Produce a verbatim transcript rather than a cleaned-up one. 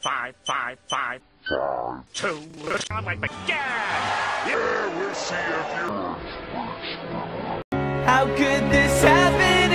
five, five, five, two, I'm like the yeah! Yeah, we'll see if you... How could this happen?